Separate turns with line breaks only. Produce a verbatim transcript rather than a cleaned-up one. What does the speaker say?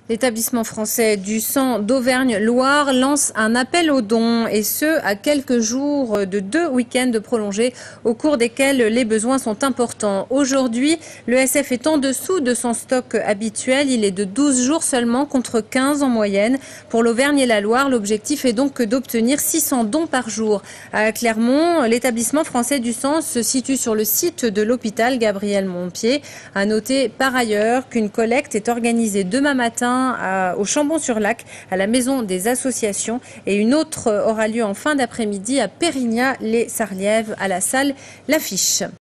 L'établissement français du sang d'Auvergne-Loire lance un appel aux dons, et ce, à quelques jours de deux week-ends prolongés au cours desquels les besoins sont importants. Aujourd'hui, le S F est en dessous de son stock habituel. Il est de douze jours seulement contre quinze en moyenne. Pour l'Auvergne et la Loire, l'objectif est donc d'obtenir six cents dons par jour. À Clermont, l'établissement français du sang se situe sur le site de l'hôpital Gabriel Montpied. À noter par ailleurs qu'une collecte est organisée demain matin À, au Chambon-sur-Lac, à la maison des associations, et une autre aura lieu en fin d'après-midi à Pérignat-les-Sarlièves, à la salle L'Affiche.